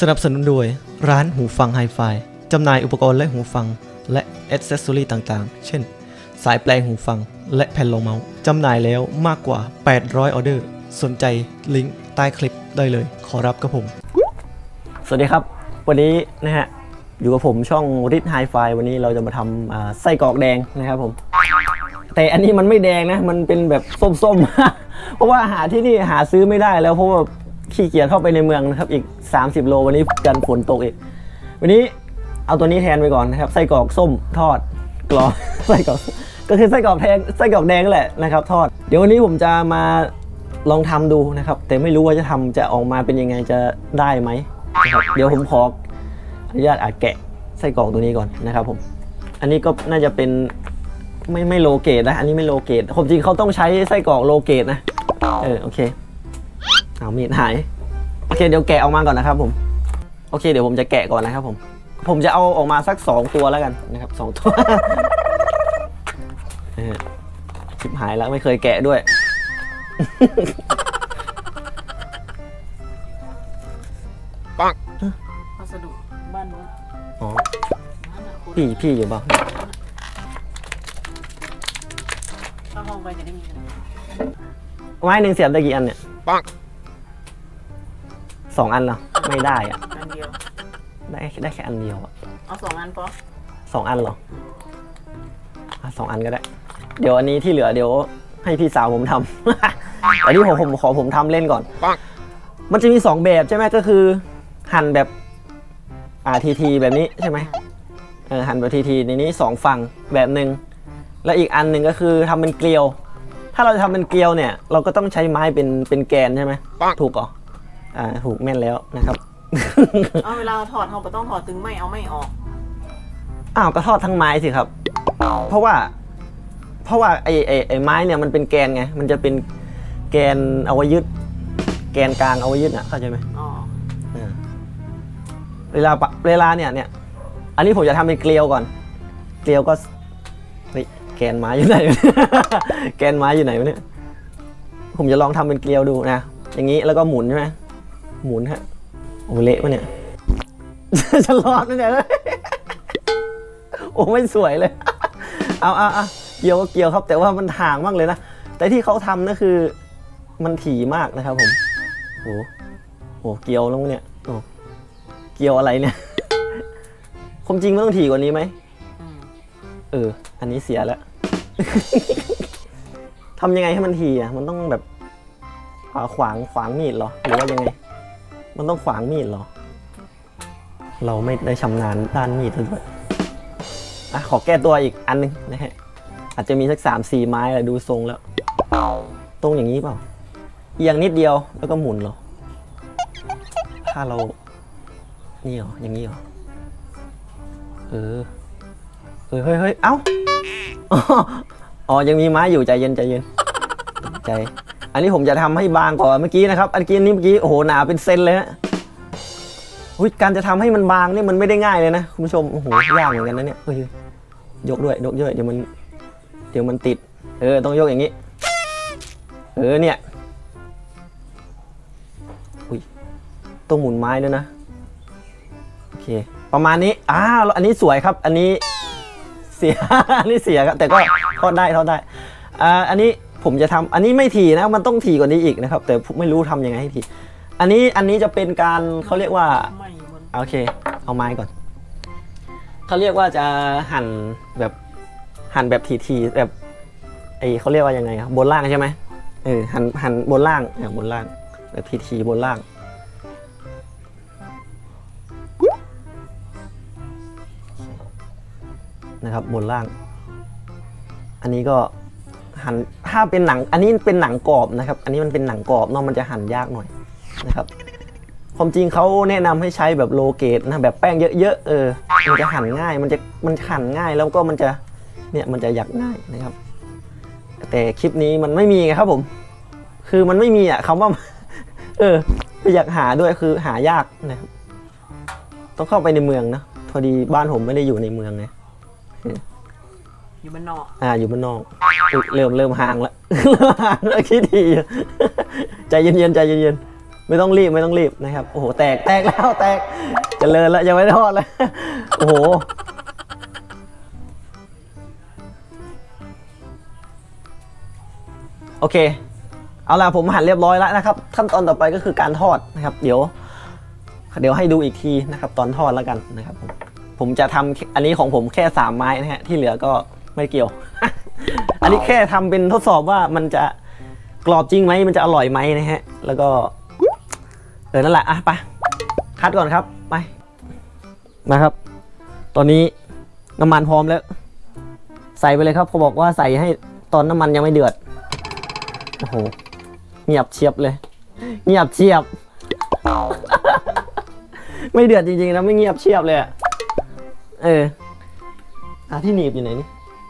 นับสนุนโดยร้านหูฟังไฮไฟจำหน่ายอุปกรณ์และหูฟังและแอคเซสซอรี่ต่างๆเช่นสายแปลงหูฟังและแผ่นรองเมาส์จำหน่ายแล้วมากกว่า800ออเดอร์สนใจลิงก์ใต้คลิปได้เลยขอรับกับผมสวัสดีครับวันนี้นะฮะอยู่กับผมช่องริทไฮไฟวันนี้เราจะมาทำไส้กรอกแดงนะครับผมแต่อันนี้มันไม่แดงนะมันเป็นแบบส้มๆ เพราะว่าหาที่นี่หาซื้อไม่ได้แล้วเพราะว่าขี้เกียจเข้าไปในเมืองนะครับอีก30 โลวันนี้กันฝนตกอีกวันนี้เอาตัวนี้แทนไปก่อนนะครับไส้กรอกส้มทอดกรอบไส้กรอกก็คือไส้กรอกแดงแหละนะครับทอดเดี๋ยววันนี้ผมจะมาลองทำดูนะครับแต่ไม่รู้ว่าจะออกมาเป็นยังไงจะได้ไหมนะครับเดี๋ยวผมขออนุญาตแกะไส้กรอกตัวนี้ก่อนนะครับผมอันนี้ก็น่าจะเป็นไม่โลเกตนะอันนี้ไม่โลเกตผมจริงเขาต้องใช้ไส้กรอกโลเกตนะโอเคเอามีดหายโอเคเดี๋ยวแกะออกมาก่อนนะครับผมโอเคเดี๋ยวผมจะแกะก่อนนะครับผมจะเอาออกมาสัก2 ตัวแล้วกันนะครับ2 ตัวชิบหายแล้วไม่เคยแกะด้วยปังพัสดุบ้านนู้นอ๋อพี่อยู่บ้างเข้าห้องไปจะได้มีกันไม้หนึ่งเสียบได้กี่อันเนี่ยปัง 2 อันเหรอไม่ได้อะอันเดียวได้แค่อันเดียวอะเอา2 อันพอ 2 อันเหรอ2 อันก็ได้เดี๋ยวอันนี้ที่เหลือเดี๋ยวให้พี่สาวผมทำ อันนี้ผมทำเล่นก่อนมันจะมี2 แบบใช่ไหมก็คือหั่นแบบทีแบบนี้ใช่ไหมหั่นแบบทีในนี้2 ฝั่งแบบหนึ่งและอีกอันหนึ่งก็คือทำเป็นเกลียวถ้าเราจะทำเป็นเกลียวเนี่ยเราก็ต้องใช้ไม้เป็นแกนใช่ไหมถูกเหรอถูกแม่นแล้วนะครับเวลาถอดเราต้องถอดถึงไม่เอาไม่ออกก็ทอดทั้งไม้สิครับเพราะว่าไอ้ไม้เนี่ยมันเป็นแกนไงมันจะเป็นแกนเอาไว้ยึดแกนกลางเอาไว้ยึดเข้าใจไหมเวลาเนี่ยอันนี้ผมจะทำเป็นเกลียวก่อนเกลียวก็แกนไม้อยู่ไหน แกนไม้อยู่ไหนวะเนี่ยผมจะลองทำเป็นเกลียวดูนะอย่างนี้แล้วก็หมุนใช่ไหมหมุนฮะโอ้เละวะเนี่ย จะรอดไหมเนี่ย โอ้ไม่สวยเลย เอาเกี่ยวก็เกี่ยวครับแต่ว่ามันห่างมากเลยนะแต่ที่เขาทำนั่นคือมันถี่มากนะครับผมโอ้เกี่ยวแล้วเนี่ยโอ้เกี่ยวอะไรเนี่ยความจริงมันต้องถี่กว่านี้ไหมอันนี้เสียแล้ว ทำยังไงให้มันถี่อ่ะมันต้องแบบขวางมีดเหรอหรือว่ายังไงมันต้องขวางมีดเหรอเราไม่ได้ชำนาญด้านมีดด้วยขอแก้ตัวอีกอันนึงนะฮะอาจจะมีสัก3-4 ไม้อะไรดูทรงแล้วตรงอย่างนี้เปล่าเอียงนิดเดียวแล้วก็หมุนเหรอถ้าเรานี่เหรออย่างนี้เหรอเฮ้ยเอ้ายังมีไม้อยู่ใจเย็นใจอันนี้ผมจะทำให้บางกว่าเมื่อกี้นะครับเมื่อกี้โอ้โหหนาเป็นเซนเลยฮะการจะทำให้มันบางนี่มันไม่ได้ง่ายเลยนะคุณผู้ชมโอ้โหยากเหมือนกันนะเนี่ยยกด้วยเดี๋ยวมันติดต้องยกอย่างนี้เนี่ยต้องหมุนไม้ด้วยนะโอเคประมาณนี้อันนี้สวยครับอันนี้เสีย อันนี้เสียครับแต่ก็ทอดได้อันนี้ผมจะทำอันนี้ไม่ถี่นะมันต้องถี่กว่านี้อีกนะครับแต่ไม่รู้ทำยังไงให้ถี่อันนี้จะเป็นการเขาเรียกว่าโอเคเอาไม้ก่อนเขาเรียกว่าจะหั่นแบบทีแบบเขาเรียกว่ายังไงครับบนล่างใช่ไหมหั่นบนล่างแบบทีบนล่างนะครับบนล่างอันนี้ก็หั่นถ้าเป็นหนังอันนี้เป็นหนังกรอบนะครับอันนี้มันเป็นหนังกรอบเนาะมันจะหั่นยากหน่อยนะครับความจริงเขาแนะนำให้ใช้แบบโลเกตนะแบบแป้งเยอะๆมันจะหั่นง่ายมันหั่นง่ายแล้วก็มันจะหยักง่ายนะครับแต่คลิปนี้มันไม่มีไงครับผมคือมันไม่มีคำว่าอยากหาด้วยคือหายากนะครับต้องเข้าไปในเมืองนะพอดีบ้านผมไม่ได้อยู่ในเมืองไงอยู่บ้านนอกอยู่บ้านนอกเริ่มห่างแล้ว ห่างแล้วคิดดีใจเย็นไม่ต้องรีบนะครับโอ้โหแตกแล้วแตกเจริญแล้วยังไม่ทอดเลยโอ้โหโอเคเอาล่ะผมหั่นเรียบร้อยแล้วนะครับขั้นตอนต่อไปก็คือการทอดนะครับเดี๋ยวให้ดูอีกทีนะครับตอนทอดแล้วกันนะครับผมจะทำอันนี้ของผมแค่3ไม้นะฮะที่เหลือก็ไม่เกี่ยว อันนี้แค่ทำเป็นทดสอบว่ามันจะกรอบจริงไหมมันจะอร่อยไหมนะฮะแล้วก็นั่นแหละอ่ะไปคัดก่อนครับไปมาครับตอนนี้น้ำมันพร้อมแล้วใส่ไปเลยครับเขาบอกว่าใส่ให้ตอนน้ำมันยังไม่เดือดโอ้โหเงียบเชียบเลยเงียบเชียบ ไม่เดือดจริงๆนะไม่เงียบเชียบเลยอะที่หนีบอยู่ไหนนี่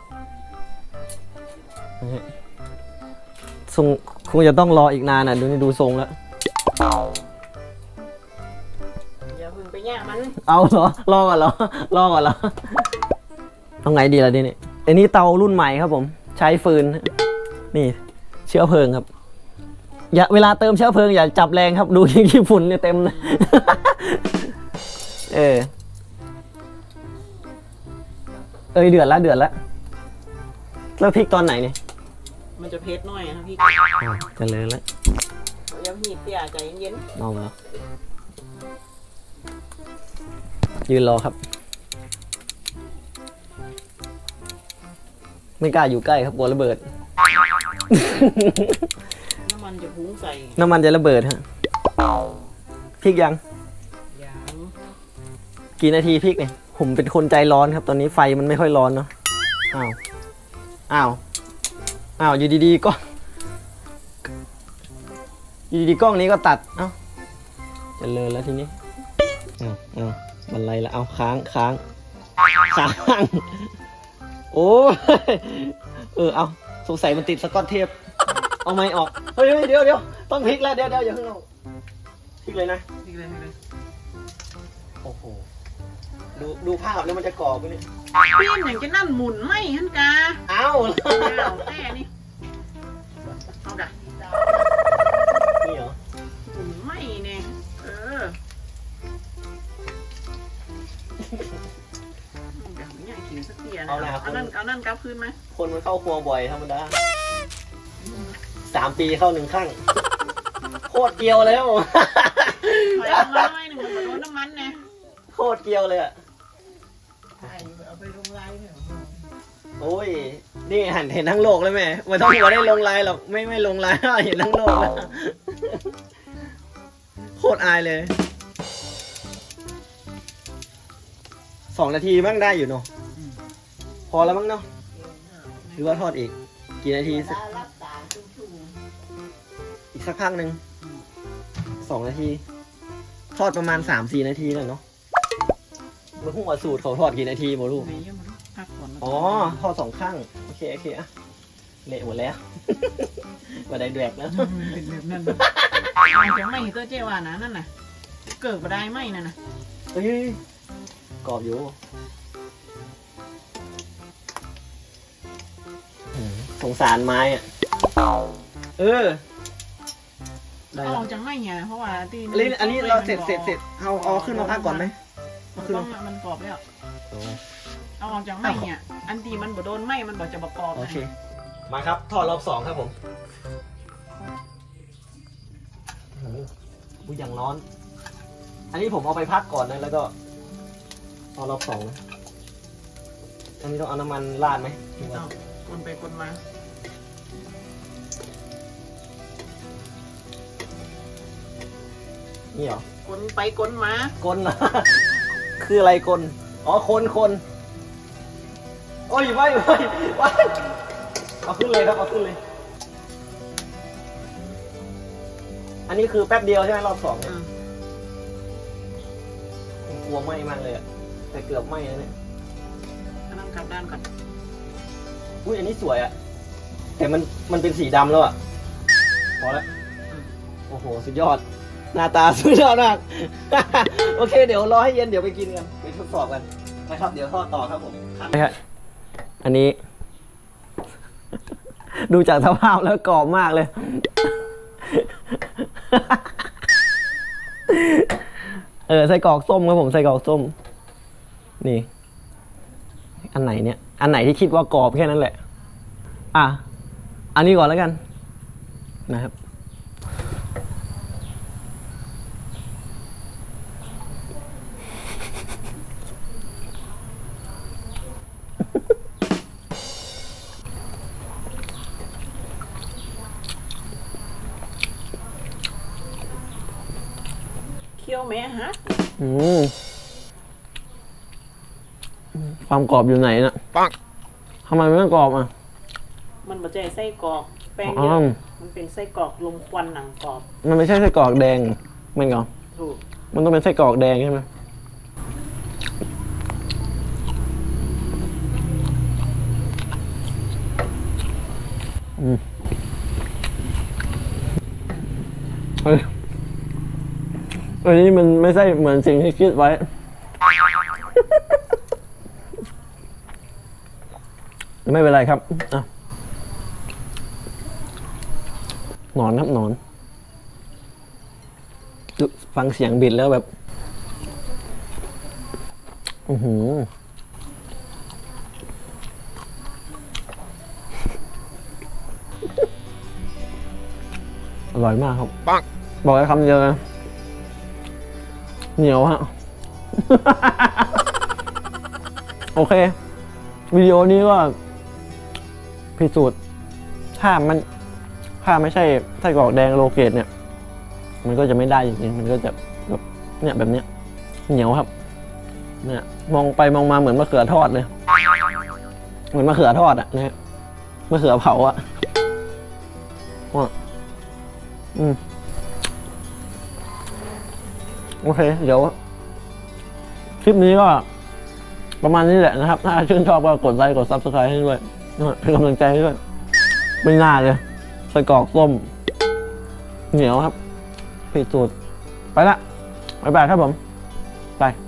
ทรงคงจะต้องรออีกนานอ่ะดูทรงแล้วอย่าพึ่งไปแย่มันเอาเหรอรอก่อนเหรอเอาไงดีล่ะดิเนี่ยอันนี้เตารุ่นใหม่ครับผมใช้ฟืนนี่เชื้อเพลิงครับอย่าเวลาเติมเชื้อเพลิงอย่าจับแรงครับดูขี้ฝุ่นเนี่ยเต็มนะเดือดแล้วแล้วพริกตอนไหนเนี่ยมันจะเผ็ดหน่อยนะพี่จะเลยแล้วอย่าหีบเตี้ยใจเย็นๆเอาแล้วยืนรอครับไม่กล้าอยู่ใกล้ครับกลัวระเบิดน้ำมันจะพุ่งใส่น้ำมันจะระเบิดฮะพริกยังกี่นาทีพริกเนี่ยผมเป็นคนใจร้อนครับตอนนี้ไฟมันไม่ค่อยร้อนเนาะอ้าวอยู่ดีๆก็กล้องนี้ก็ตัดจะเลยแล้วทีนี้มันไรละเอาค้างโอ้เอาสงสัยมันติดสก๊อตเทปเอาไม้ออกเฮ้ยเดี๋ยวต้องพลิกแล้วเดี๋ยวอย่าเพิ่งเอาพลิกเลยนะพลิกเลยโอ้โหดูภาพแล้วมันจะกรอบไปนี่พี่อย่างจะนั่นหมุนไม่ฮันกาเอาแค่นี้เอาด่ะนี่เหรอหมุนไม่เนี่ยแบบนี้กินสักเตียนะเอานั่นกลับคืนไหมคนมันเข้าครัวบ่อยธรรมดา3 ปีเข้า1 ครั้งโคตรเกียวเลยครับผมน้ำมันเนี่ยโคตรเกียวเลยอ่ะเอาไปลงไลน์เนี่ยโอ้ยนี่เห็นทั้งโลกเลยแม่ไม่ต้องมาได้ลงไลน์หรอกไม่ลงไลน์เห็นทั้งโลกแล้วโคตรอายเลย2 นาทีบ้างได้อยู่เนาะพอแล้วมั้งเนาะหรือว่าทอดอีกกี่นาทีอีกสักพักหนึ่ง2 นาทีทอดประมาณ3-4 นาทีเลยเนาะมาหุ้งสูตรเขาทอดกี่นาทีหมดลูกอ๋อทอด2 ข้างโอเคอะเละหมดแล้วมาได้แดกแล้วเป็นแบบนั้นจะไม่ตัวเจ้าว่านะนั่นน่ะเกิดมาได้ไหมนั่นน่ะเฮ้ยกรอบอยู่สงสารไม้อ่ะเอาออกจากไม้ไงเพราะว่าที่อันนี้เราเสร็จเอาขึ้นมาพักก่อนไหมมันกรอบแล้วเอาออกจากไม้เนี่ยอันที่มันบ่โดนไม้มันบ่จะประกอบโอเคมาครับทอดรอบ2ครับผมบุยอย่างร้อนอันนี้ผมเอาไปพักก่อนนะแล้วก็ทอดรอบ2อันนี้ต้องเอาน้ำมันราดไหมคนไปคนมานี่เหรอคนไปคนมากลเหรอคืออะไรกลอ๋อคนโอ้ยไม่เอาขึ้นเลยครับเอาขึ้นเลยอันนี้คือแป๊บเดียวใช่ไหมรอบ2เนี่ยกลัวไหม้มากเลยอะแต่เกือบไหม้แล้วเนี่ยนั่งกลับด้านก่อนอุ้ยอันนี้สวยอะแต่มันเป็นสีดำแล้วอะพอแล้วโอ้โหสุดยอดหน้าตาสุดยอดมากโอเคเดี๋ยวรอให้เย็นเดี๋ยวไปกินกันไปทดสอบกันนะครับเดี๋ยวทอดต่อครับผมอันนี้ดูจากสภาพแล้วกรอบมากเลยไส้กรอกส้มครับผมไส้กรอกส้มนี่อันไหนเนี่ยอันไหนที่คิดว่ากรอบแค่นั้นแหละอันนี้ก่อนแล้วกันนะครับเคี่ยวแม่ฮะความกรอบอยู่ไหนน่ะปังทำไมไม่กรอบอ่ะมันบ่ใช่ไส้กรอกแป้งเยอะมันเป็นไส้กรอกลมควันหนังกรอบมันไม่ใช่ไส้กรอกแดงมันเหรอถูกมันต้องเป็นไส้กรอกแดงใช่ไหมอันนี้มันไม่ใช่เหมือนสิ่งที่คิดไว้ไม่เป็นไรครับหนอนครับหนอนฟังเสียงบิดแล้วแบบอร่อยมากครับบอกให้คำเดียวนะเหนียวฮะ โอเควิดีโอนี้ก็พิสูจน์ถ้าไม่ใช่ไส้กรอกแดงโลเกตเนี่ยมันก็จะไม่ได้จริงๆมันก็จะแบบเนี่ยแบบเนี้ยเหนียวครับเนี่ยมองไปมองมาเหมือนมะเขือทอดเลยเหมือนมะเขือทอดอ่ะนะมะเขือเผาอ่ะโอเคเดี๋ยวคลิปนี้ก็ประมาณนี้แหละนะครับถ้าชื่นชอบก็กดไลค์กด Subscribe ให้ด้วยเป็นกำลังใจให้ด้วยไม่น่าเลยไส้กรอกส้มเหนียวครับผิดสูตรไปละบ๊ายบายครับผมไป